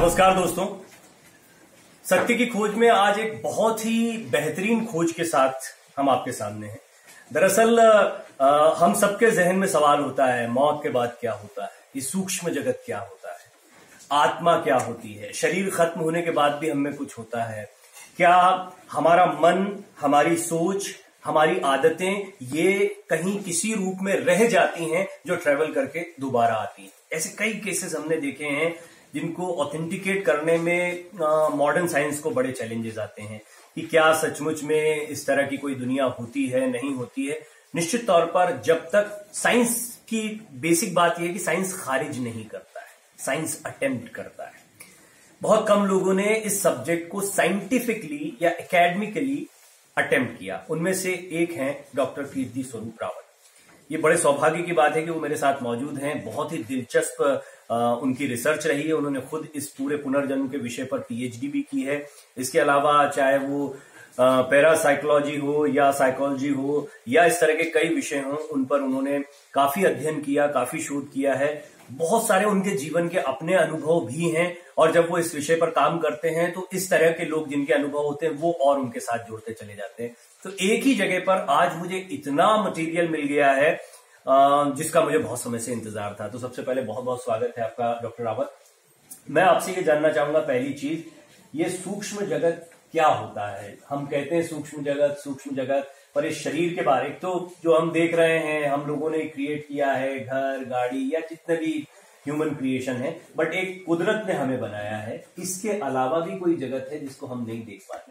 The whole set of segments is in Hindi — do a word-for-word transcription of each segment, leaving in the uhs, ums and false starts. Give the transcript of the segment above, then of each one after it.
नमस्कार दोस्तों, सत्य की खोज में आज एक बहुत ही बेहतरीन खोज के साथ हम आपके सामने हैं। दरअसल आ, हम सबके जहन में सवाल होता है, मौत के बाद क्या होता है, ये सूक्ष्म जगत क्या होता है, आत्मा क्या होती है, शरीर खत्म होने के बाद भी हमें कुछ होता है क्या, हमारा मन, हमारी सोच, हमारी आदतें ये कहीं किसी रूप में रह जाती हैं जो ट्रेवल करके दोबारा आती हैं। ऐसे कई केसेस हमने देखे हैं जिनको ऑथेंटिकेट करने में मॉडर्न साइंस को बड़े चैलेंजेस आते हैं कि क्या सचमुच में इस तरह की कोई दुनिया होती है, नहीं होती है। निश्चित तौर पर जब तक साइंस की बेसिक बात यह है कि साइंस खारिज नहीं करता है, साइंस अटेम्प्ट करता है। बहुत कम लोगों ने इस सब्जेक्ट को साइंटिफिकली या एकेडमिकली अटेम्प्ट किया। उनमें से एक हैं डॉक्टर कीर्ति स्वरूप रावत। ये बड़े सौभाग्य की बात है कि वो मेरे साथ मौजूद हैं। बहुत ही दिलचस्प आ, उनकी रिसर्च रही है। उन्होंने खुद इस पूरे पुनर्जन्म के विषय पर पीएचडी भी की है। इसके अलावा चाहे वो पैरासाइकोलॉजी हो या साइकोलॉजी हो या इस तरह के कई विषय हों, उन पर उन्होंने काफी अध्ययन किया, काफी शोध किया है। बहुत सारे उनके जीवन के अपने अनुभव भी हैं और जब वो इस विषय पर काम करते हैं तो इस तरह के लोग जिनके अनुभव होते हैं वो और उनके साथ जुड़ते चले जाते हैं। तो एक ही जगह पर आज मुझे इतना मटेरियल मिल गया है जिसका मुझे बहुत समय से इंतजार था। तो सबसे पहले बहुत बहुत स्वागत है आपका डॉक्टर रावत। मैं आपसे ये जानना चाहूंगा, पहली चीज, ये सूक्ष्म जगत क्या होता है? हम कहते हैं सूक्ष्म जगत सूक्ष्म जगत, पर इस शरीर के बारे तो जो हम देख रहे हैं, हम लोगों ने क्रिएट किया है, घर, गाड़ी या जितने भी ह्यूमन क्रिएशन है, बट एक कुदरत ने हमें बनाया है। इसके अलावा भी कोई जगत है जिसको हम नहीं देख पाते?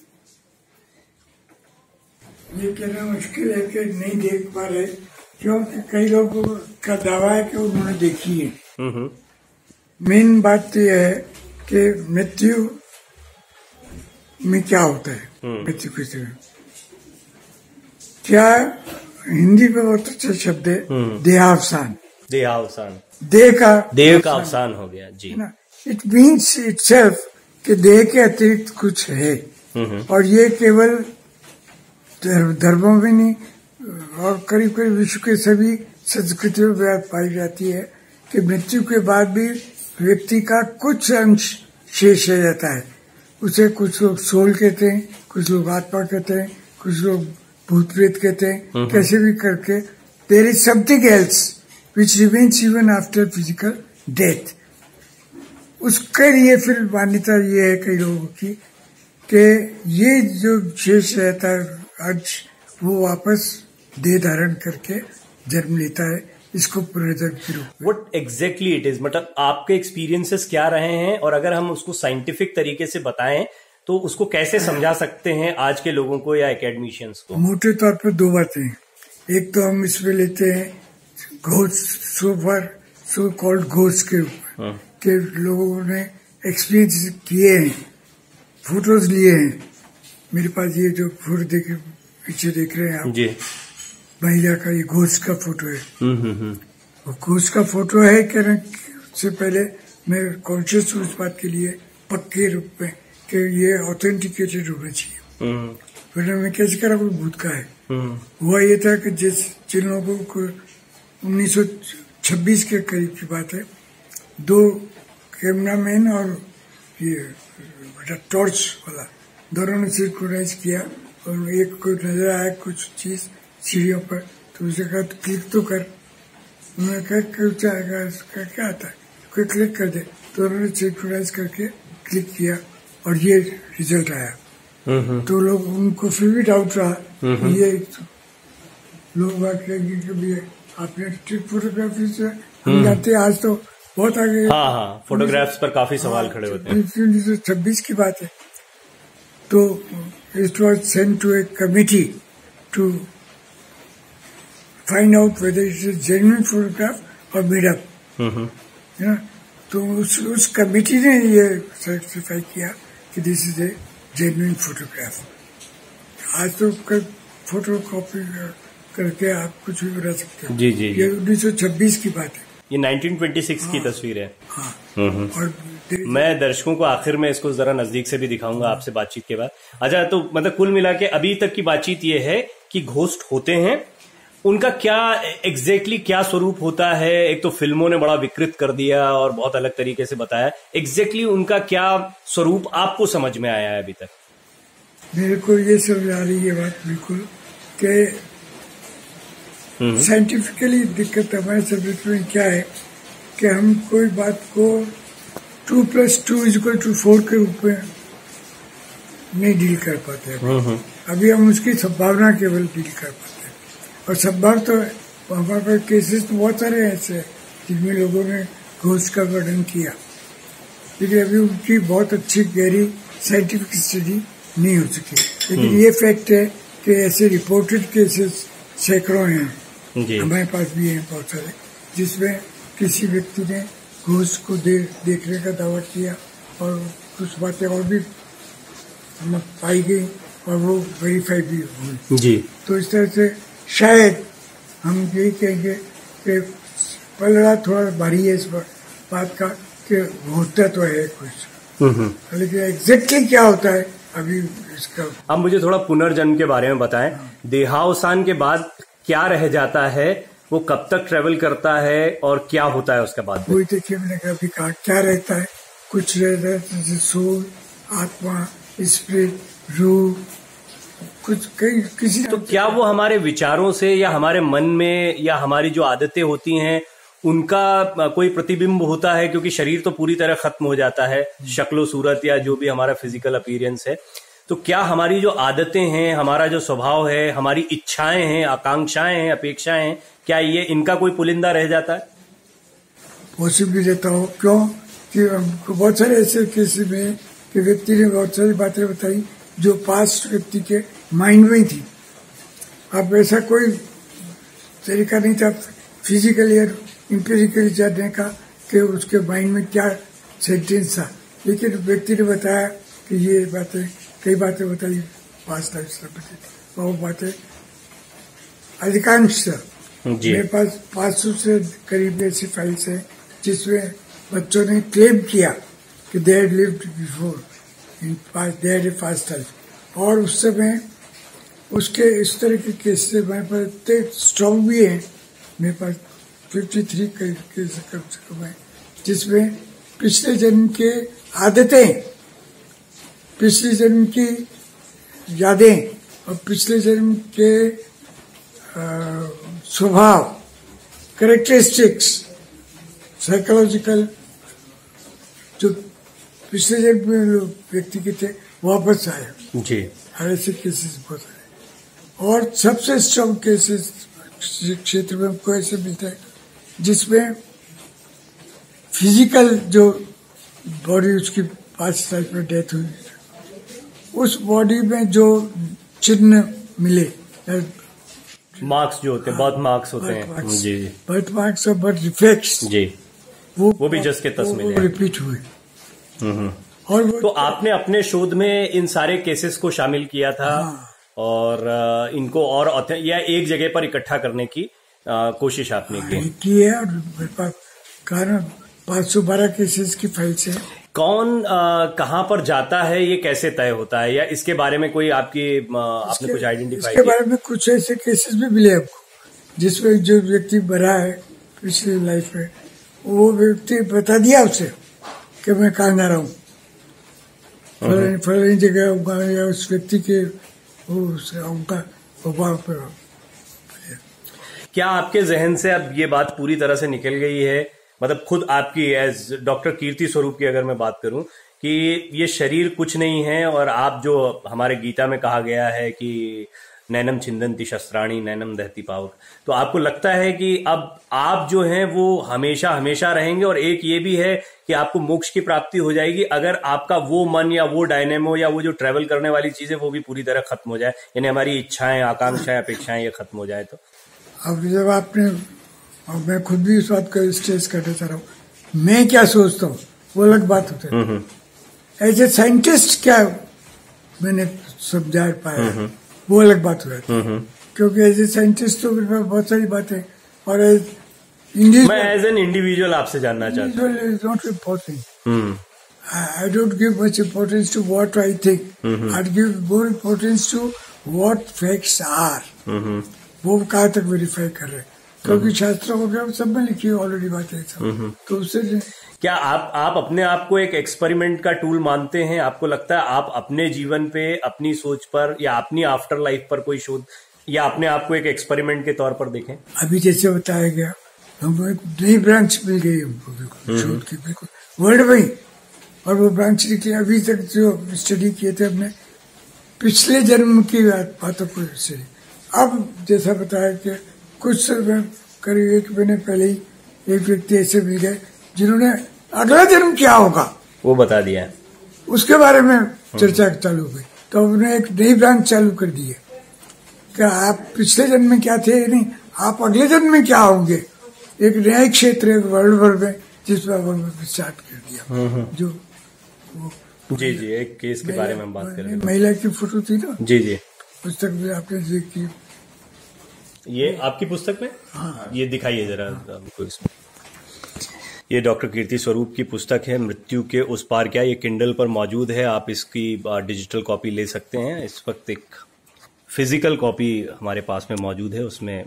ये कहना मुश्किल है कि नहीं देख पा रहे, क्योंकि कई लोगों का दावा है कि उन्होंने देखी है। मेन बात तो यह है कि मृत्यु में क्या होता है, मृत्यु के समय क्या, हिंदी में बहुत अच्छा शब्द है देहावसान। देहावसान, देह का देह का अवसान हो गया जी। इट मीन्स इटसेल्फ कि देह के अतिरिक्त कुछ है। और ये केवल धर्मों में नहीं और करीब करीब विश्व के सभी संस्कृतियों में पाई जाती है कि मृत्यु के बाद भी व्यक्ति का कुछ अंश शेष रह जाता है। उसे कुछ लोग सोल कहते हैं, कुछ लोग आत्मा कहते हैं, कुछ लोग भूत प्रेत कहते हैं। कैसे भी करके there is something else which remains even after physical death. उसके लिए फिर मान्यता ये है कई लोगों की कि ये जो शेष रहता है अंश, वो वापस देह धारण करके जन्म लेता है, इसको पुनर्जन्म के रूप में। What exactly it is? मतलब आपके एक्सपीरियंसेस क्या रहे हैं, और अगर हम उसको साइंटिफिक तरीके से बताएं तो उसको कैसे समझा सकते हैं आज के लोगों को या एकेडमिशियंस को? मोटे तौर पर दो बातें हैं। एक तो हम इसमें लेते हैं ghost, super so called ghost के रूप में के लोगों ने एक्सपीरियंस किए हैं, फोटोज लिए हैं। मेरे पास ये जो फोटो देख पीछे देख रहे हैं आप जी, महिला का, ये घोस्ट का फोटो है। वो घोस्ट का फोटो है कहने से पहले मैं कॉन्शियस हूँ इस बात के लिए पक्के रूप में कि ये ऑथेंटिकेटेड होना चाहिए। वरना मैं कैसे करा कोई भूत का है। हुआ ये था कि जिस जिन लोगों को उन्नीस सौ छब्बीस के करीब की बात है, दो कैमरामैन और ये टॉर्च वाला दोनों ने सिंक्रोनाइज किया और एक को नजर आया कुछ चीज सीढ़ियों पर, तो उसे कहा तो क्लिक तो कर। उन्होंने कहा इसका क्या आता है, कोई क्लिक कर दे। तो उन्होंने सिंक्रोनाइज करके क्लिक किया और ये रिजल्ट आया। तो लोग, उनको फिर भी डाउट रहा, ये तो लोग बात कहेंगे कि भी आपने स्ट्रीट फोटोग्राफी से हम जानते हैं, आज तो बहुत आगे। हाँ हाँ, फोटोग्राफ्स पर काफी सवाल खड़े होते हैं। उन्नीस सौ छब्बीस की बात है। तो it was sent to a committee to find out whether it is genuine photograph और मेडअप, है ना। तो उस उस कमिटी ने ये सर्टिफाई किया कि this is a genuine photograph. आज तो फोटो कॉपी करके आप कुछ भी बना सकते हो। जी जी, ये उन्नीस सौ छब्बीस की बात है। ये नाइनटीन ट्वेंटी सिक्स की तस्वीर है। हाँ, और मैं दर्शकों को आखिर में इसको जरा नजदीक से भी दिखाऊंगा आपसे बातचीत के बाद। अच्छा, तो मतलब कुल मिला के अभी तक की बातचीत ये है कि घोस्ट होते हैं उनका क्या एग्जैक्टली exactly क्या स्वरूप होता है? एक तो फिल्मों ने बड़ा विकृत कर दिया और बहुत अलग तरीके से बताया। एग्जैक्टली exactly उनका क्या स्वरूप आपको समझ में आया है अभी तक? मेरे को ये समझ आ रही है बात बिल्कुल कि साइंटिफिकली दिक्कत हमारे सब्जेक्ट में क्या है कि हम कोई बात को two plus two is equal to four के रूप में नहीं डील कर पाते हैं। अभी हम उसकी संभावना केवल डील कर पाते हैं, और संभावना तो हमारे पास केसेस तो बहुत सारे ऐसे जिनमें लोगों ने घोस्ट का वर्णन किया, लेकिन अभी उनकी बहुत अच्छी गहरी साइंटिफिक स्टडी नहीं हो सकी। लेकिन ये फैक्ट है कि ऐसे रिपोर्टेड केसेस सैकड़ों हैं, हमारे पास भी हैं बहुत सारे, जिसमें किसी व्यक्ति ने घोस्ट को दे, देखने का दावा किया और कुछ बातें और भी पाई गई और वो वेरीफाई भी हुई जी। तो इस तरह से शायद हम यही कहेंगे कि पलड़ा थोड़ा भारी है इस बात का कि होता तो है कुछ, लेकिन एग्जैक्टली क्या होता है अभी इसका। अब मुझे थोड़ा पुनर्जन्म के बारे में बताएं। देहावसान के बाद क्या रह जाता है, वो कब तक ट्रेवल करता है और क्या होता है उसके बाद? वही देखिए मैंने कभी कहा क्या रहता है, कुछ रहता है जैसे सोल, आत्मा, स्पिरिट, रूह, कुछ कई किसी। तो क्या वो हमारे विचारों से या हमारे मन में या हमारी जो आदतें होती हैं उनका कोई प्रतिबिंब होता है? क्योंकि शरीर तो पूरी तरह खत्म हो जाता है, शक्लो सूरत या जो भी हमारा फिजिकल अपीयरेंस है, तो क्या हमारी जो आदतें हैं, हमारा जो स्वभाव है, हमारी इच्छाएं हैं, आकांक्षाएं हैं, अपेक्षाएं हैं, क्या ये इनका कोई पुलिंदा रह जाता है? पॉसिबल रहता हो, क्यों कि बहुत सारे ऐसे केस में कि व्यक्ति ने बहुत सारी बातें बताई जो पास्ट व्यक्ति के माइंड में ही थी। अब ऐसा कोई तरीका नहीं था फिजिकली और इंपेरिकली जानने का कि उसके माइंड में क्या सेंटेंस था, लेकिन व्यक्ति ने बताया कि ये बातें, कई बातें बताई पास्ट लाइफ में, वो बातें अधिकांश मेरे पास पाँच सौ से करीब ऐसी फाइल्स है जिसमें बच्चों ने क्लेम किया कि they had lived before in past, they had a past life, और उस समय उसके इस तरह के केस से मेरे पास इतने स्ट्रॉन्ग भी हैं, मेरे पास फिफ्टी थ्री केस कम से कम है जिसमें पिछले जन्म के आदतें, पिछले जन्म की यादें और पिछले जन्म के स्वभाव, कैरेक्टरिस्टिक्स, साइकोलॉजिकल जो पिछले जन्म में व्यक्ति के थे वापस आए जी। ऐसे केसेस बहुत आए, और सबसे स्ट्रॉन्ग केसेस क्षेत्र में हमको ऐसे मिलता है जिसमें फिजिकल जो बॉडी उसकी पास्ट लाइफ में डेथ हुई, उस बॉडी में जो चिन्ह मिले, मार्क्स जो होते हैं, बर्थ मार्क्स होते हैं जी, बर्थ मार्क्स और बर्थ डिफेक्ट्स जी, वो वो भी जस के तस मिले, रिपीट हुए। और तो आपने अपने शोध में इन सारे केसेस को शामिल किया था। हाँ। और इनको और या एक जगह पर इकट्ठा करने की आ, कोशिश आपने की की है, और मेरे पास कारण पाँच सौ बारह केसेस की फाइल से। कौन कहाँ पर जाता है, ये कैसे तय होता है, या इसके बारे में कोई आपकी आ, आपने कुछ आइडेंटिफाई किया? इसके बारे में कुछ ऐसे केसेस भी मिले आपको जिसमें जो व्यक्ति मरा है पिछली लाइफ में, वो व्यक्ति बता दिया उसे कि मैं कहाँ जा रहा हूँ, फलानी फलानी जगह, या उस व्यक्ति के उनका प्रभाव पर। क्या आपके जहन से अब ये बात पूरी तरह से निकल गई है, मतलब खुद आपकी एज डॉक्टर कीर्ति स्वरूप की अगर मैं बात करूं कि ये शरीर कुछ नहीं है, और आप जो हमारे गीता में कहा गया है कि नैनम छिंदंती शस्त्राणी नैनम दहती पावक, तो आपको लगता है कि अब आप जो हैं वो हमेशा हमेशा रहेंगे, और एक ये भी है कि आपको मोक्ष की प्राप्ति हो जाएगी अगर आपका वो मन या वो डायनेमो या वो जो ट्रेवल करने वाली चीजें वो भी पूरी तरह खत्म हो जाए, यानी हमारी इच्छाएं, आकांक्षाएं, अपेक्षाएं ये खत्म हो जाए तो? अब जब आपने, और मैं खुद भी इस बात का स्ट्रेस करना चाह रहा हूँ, मैं क्या सोचता हूँ वो अलग बात होती है, एज ए साइंटिस्ट क्या मैंने समझा पाया वो अलग बात हो जाती है, क्योंकि एज ए साइंटिस्ट तो मेरे पास बहुत सारी बातें, और एज मैं एज एन इंडिविजुअल आपसे जानना चाहता हूँ। Is not important, I don't give much importance to what I think, I give more importance to what facts are. वो कहाँ तक वेरीफाई कर रहे हैं, क्योंकि शास्त्रों वगैरह सब में लिखी है ऑलरेडी बातें सब, तो उससे क्या आप आप अपने आप को एक एक्सपेरिमेंट का टूल मानते हैं? आपको लगता है आप अपने जीवन पे, अपनी सोच पर या अपनी आफ्टर लाइफ पर कोई शोध, या अपने आप को एक एक्सपेरिमेंट के तौर पर देखें? अभी जैसे बताया गया, हमको एक नई ब्रांच मिल गई हमको बिल्कुल शोध की, बिल्कुल वर्ल्ड में, और वो ब्रांच निकली। अभी तक जो स्टडी किए थे हमने पिछले जन्म की बातों को स्टडी, अब जैसा बताया कि कुछ करीब एक महीने पहले ही एक व्यक्ति ऐसे मिल गए जिन्होंने अगला जन्म क्या होगा वो बता दिया है, उसके बारे में चर्चा चालू हो गई। तो हमने एक नई ब्रांच चालू कर दी है कि आप पिछले जन्म में क्या थे, नहीं आप अगले जन्म में क्या होंगे। एक नया क्षेत्र है वर्ल्ड भर में जिस पर हमने स्टार्ट कर दिया। जो वो जी जी एक केस के बारे में हम बात कर रहे हैं, महिला की फोटो थी ना, जी जी पुस्तक में आपने देखी, ये आपकी पुस्तक में, हाँ ये दिखाइए जरा हमको इसमें। ये डॉक्टर कीर्ति स्वरूप की पुस्तक है, मृत्यु के उस पार क्या, ये किंडल पर मौजूद है, आप इसकी डिजिटल कॉपी ले सकते हैं। इस वक्त एक फिजिकल कॉपी हमारे पास में मौजूद है, उसमें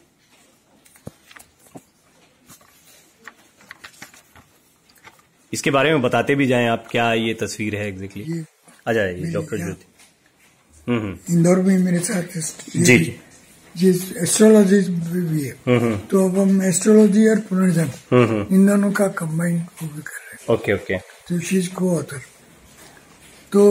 इसके बारे में बताते भी जाएं आप, क्या ये तस्वीर है एग्जैक्टली। आ जाइए डॉक्टर ज्योति। हम्म इंदौर में मेरे साथ जी जी जिस एस्ट्रोलॉजी भी है, तो अब हम एस्ट्रोलॉजी और पुनर्जन्म इन दोनों का कंबाइन वो भी कर रहे हैं। ओके ओके, तो शीज को ऑथर। तो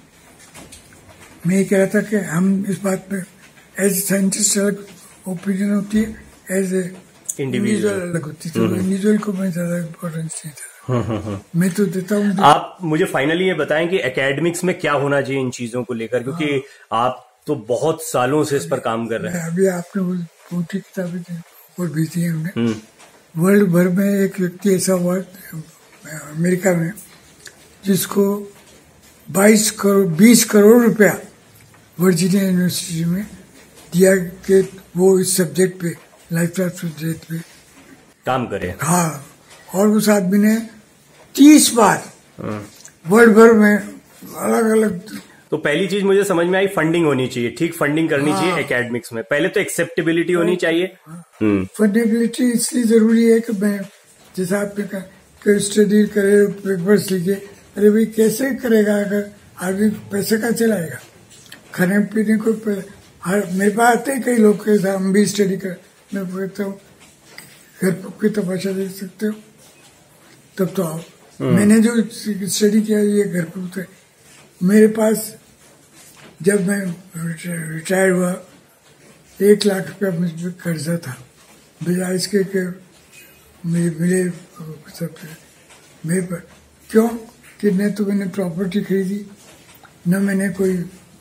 मैं ये कह रहा था कि हम इस बात पे एज साइंटिस्ट अलग ओपिनियन होती है, एज ए इंडिविजुअल अलग होती है, तो इंडिविजुअल को मैं ज्यादा इम्पोर्टेंस नहीं था। मैं तो देता हूँ। आप मुझे फाइनली ये बताएं कि एकेडमिक्स में क्या होना चाहिए इन चीजों को लेकर, क्योंकि आप तो बहुत सालों से इस पर काम कर रहे हैं। अभी आपने बहुत किताबें और भी दी हमने, वर्ल्ड भर में एक व्यक्ति ऐसा हुआ अमेरिका में जिसको बाईस करोड़ बीस करोड़ रुपया वर्जीनिया यूनिवर्सिटी में दिया कि वो इस सब्जेक्ट पे, लाइफ टाइम सब्जेक्ट पे काम करे। हाँ, और उस आदमी ने तीस बार वर्ल्ड भर में अलग अलग। तो पहली चीज मुझे समझ में आई, फंडिंग होनी चाहिए, ठीक फंडिंग करनी हाँ, चाहिए एकेडमिक्स में। पहले तो एक्सेप्टेबिलिटी होनी चाहिए। हाँ, फंडेबिलिटी इसलिए जरूरी है कि मैं जैसा आपने कहा स्टडी करे, पेपर्स लिखे, अरे भाई कैसे करेगा अगर आदमी पैसे का चलाएगा, खाने पीने को हर मेरे पास आते हैं कई लोग के साथ, हम भी स्टडी कर, मैं कहता हूँ घर की तमाशा देख सकते हो, तब तो आओ। मैंने जो स्टडी किया ये घर पर, मेरे पास जब मैं रिटायर हुआ एक लाख रुपया मुझ पर कर्जा था, बजाय इसके के मुझे मिले सब मेरे पर। क्यों कि न तो मैंने प्रॉपर्टी खरीदी, न मैंने कोई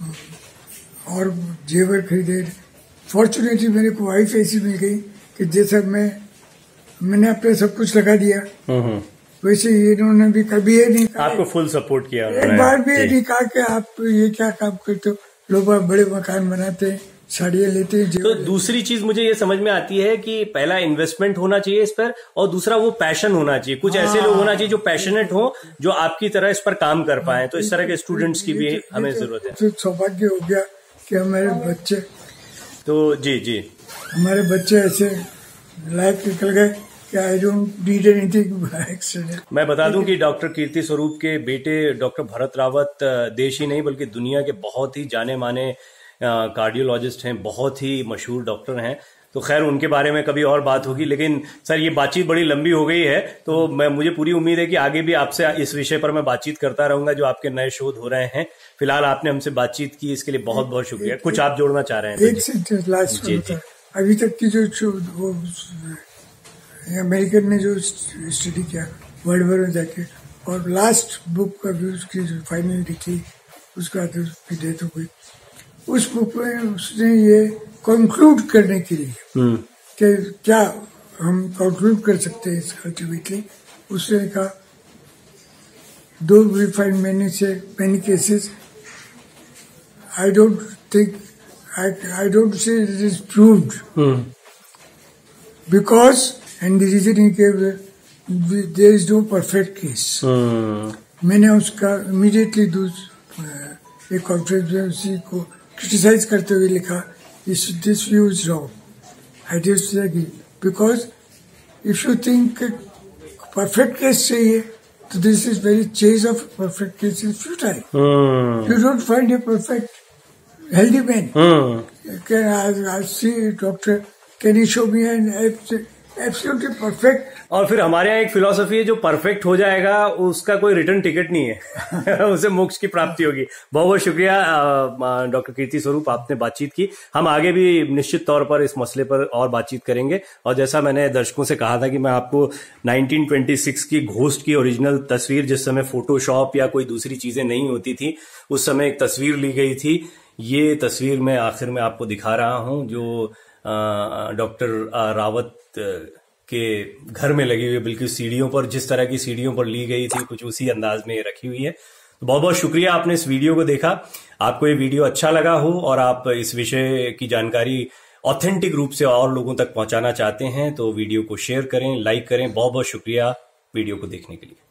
और जेवर खरीदे। फॉर्चुनेटली मेरे को वाइफ ऐसी मिल गई कि जैसा मैं मैंने अपने सब कुछ लगा दिया, वैसे इन्होंने भी कभी ये नहीं कहा, आपको फुल सपोर्ट किया, एक बार भी ये नहीं कहा कि आप ये क्या काम करते हो। लोग बड़े मकान बनाते हैं, साड़ियाँ लेते हैं। तो दूसरी चीज मुझे ये समझ में आती है कि पहला इन्वेस्टमेंट होना चाहिए इस पर, और दूसरा वो पैशन होना चाहिए। कुछ हाँ, ऐसे लोग होना चाहिए जो पैशनेट हो, जो आपकी तरह इस पर काम कर पाए। तो इस तरह के स्टूडेंट्स की भी हमें जरूरत है। तो सौभाग्य हो गया कि हमारे बच्चे, तो जी जी हमारे बच्चे ऐसे लायक निकल गए। I don't need anything by accident. मैं बता दूं कि डॉक्टर कीर्ति स्वरूप के बेटे डॉक्टर भरत रावत देश ही नहीं बल्कि दुनिया के बहुत ही जाने माने कार्डियोलॉजिस्ट हैं, बहुत ही मशहूर डॉक्टर हैं। तो खैर उनके बारे में कभी और बात होगी, लेकिन सर ये बातचीत बड़ी लंबी हो गई है, तो मैं मुझे पूरी उम्मीद है कि आगे भी आपसे इस विषय पर मैं बातचीत करता रहूंगा, जो आपके नए शोध हो रहे हैं। फिलहाल आपने हमसे बातचीत की, इसके लिए बहुत बहुत शुक्रिया। कुछ आप जोड़ना चाह रहे हैं? एक सेंटेंस लास्ट में, अभी तक की जो वो अमेरिकन ने जो स्टडी किया वर्ल्ड भर में जाके, और लास्ट बुक का भी उसकी जो फाइनल लिखी उसका तो उसकी डेथ हो गई। उस बुक में उसने ये कंक्लूड करने के लिए कि क्या हम कंक्लूड कर सकते हैं इस अल्टीमेटली, उसने कहा दो we find many say many cases, I don't think I I don't say it is proved because and the reason he gave that there is no perfect case. hmm. मैंने उसका immediately दूस एक कॉन्फ्रेंस में उसी को क्रिटिसाइज करते हुए लिखा this this view is wrong. I disagree because if you think perfect case चाहिए, so this is very chase of perfect case is futile. Hmm. You don't find a perfect healthy man. Hmm. Can I, I see a doctor? Can you show me an absolutely perfect? और फिर हमारे यहाँ एक फिलॉसफी है, जो परफेक्ट हो जाएगा उसका कोई रिटर्न टिकट नहीं है उसे मोक्ष की प्राप्ति होगी। बहुत बहुत शुक्रिया डॉक्टर कीर्ति स्वरूप, आपने बातचीत की। हम आगे भी निश्चित तौर पर इस मसले पर और बातचीत करेंगे। और जैसा मैंने दर्शकों से कहा था कि मैं आपको नाइनटीन ट्वेंटी सिक्स की घोस्ट की ओरिजिनल तस्वीर, जिस समय फोटोशॉप या कोई दूसरी चीजें नहीं होती थी, उस समय एक तस्वीर ली गई थी। ये तस्वीर मैं आखिर में आपको दिखा रहा हूं, जो डॉक्टर रावत के घर में लगी हुई, बिल्कुल सीढ़ियों पर, जिस तरह की सीढ़ियों पर ली गई थी, कुछ उसी अंदाज में ये रखी हुई है। तो बहुत बहुत शुक्रिया, आपने इस वीडियो को देखा। आपको ये वीडियो अच्छा लगा हो और आप इस विषय की जानकारी ऑथेंटिक रूप से और लोगों तक पहुंचाना चाहते हैं तो वीडियो को शेयर करें, लाइक करें। बहुत बहुत शुक्रिया वीडियो को देखने के लिए।